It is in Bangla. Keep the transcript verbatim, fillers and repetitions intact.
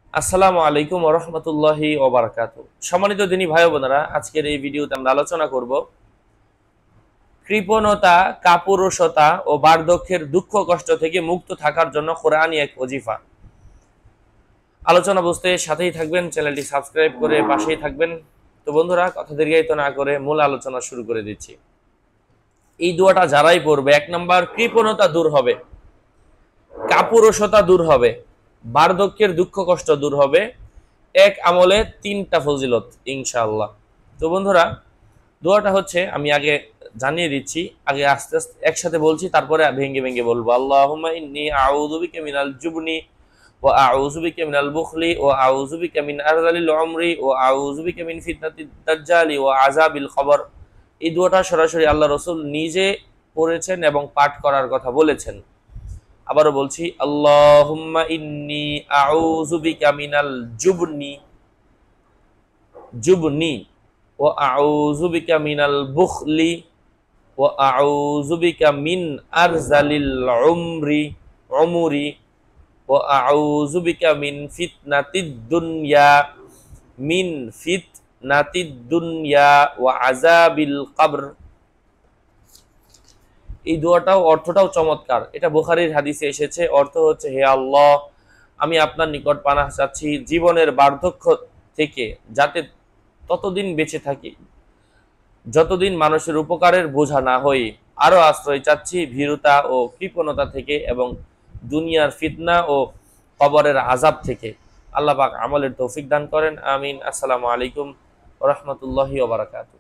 আসসালামু আলাইকুম ওয়া রাহমাতুল্লাহি ওয়া বারাকাতুহু। সম্মানিত দিনী ভাই ও বোনেরা, আজকের এই ভিডিওতে আমরা আলোচনা করব কৃপণতা, কাপুরুষতা ও বার্ধক্যের দুঃখ কষ্ট থেকে মুক্ত থাকার জন্য কোরআনী এক ওজিফা। আলোচনা বুঝতে সাথেই থাকবেন, চ্যানেলটি সাবস্ক্রাইব করে পাশেই থাকবেন। তো বন্ধুরা, কথা দীর্ঘায়িত না করে মূল আলোচনা শুরু করে দিচ্ছি। এই দোয়াটা যারাই পড়বে, এক নাম্বার কৃপণতা দূর হবে, কাপুরুষতা দূর হবে, বার্ধক্যের দুঃখ কষ্ট দূর হবে, এক আমলে তিনটা ফজিলত ইনশাআল্লাহ। তো বন্ধুরা, দোয়াটা হচ্ছে, আমি আগে জানিয়ে দিচ্ছি, আগে আস্তে আস্তে একসাথে বলছি, তারপরে ভেঙ্গে ভেঙ্গে বলবো। আল্লাহুম্মা ইন্নী আউযু বিকা মিনাল জুবনি ওয়া আউযু বিকা মিনাল বুখলি ওয়া আউযু বিকা মিন আরযালিল উমরি ওয়া আউযু বিকা মিন ফিতনাতিদ দাজ্জালি ওয়া আযাবিল কবর। এই দোয়াটা সরাসরি আল্লাহ রাসূল নিজে পড়েছেন এবং পাঠ করার কথা বলেছেন। আবারও বলছি, আল্লাহুম্মা ইন্নী আউযু বিকা মিনাল জুবনি জুবনি ওয়া আউযু বিকা মিনাল বুখলি ওয়া আউযু বিকা মিন আরযালিল উমরি উমরি ওয়া আউযু বিকা মিন ফিতনাতিদ দুনিয়া মিন ফিতনাতিদ দুনিয়া ওয়া আযাবিল কবর। এই দোয়াটাও অর্থটাও চমৎকার। এটা বুখারীর হাদিসে এসেছে। অর্থ হচ্ছে, হে আল্লাহ, আমি আপনার নিকট পানাহ চাচ্ছি জীবনের বার্ধক্য থেকে, যাতে ততদিন বেঁচে থাকি যতদিন মানুষের উপকারের বোঝা না হই। আরো আশ্রয় চাচ্ছি ভীরুতা ও কৃপণতা থেকে এবং দুনিয়ার ফিতনা ও কবরের আযাব থেকে। আল্লাহ পাক আমলের তৌফিক দান করেন, আমিন। আসসালামু আলাইকুম ওয়া রাহমাতুল্লাহি ওয়া বারাকাতুহু।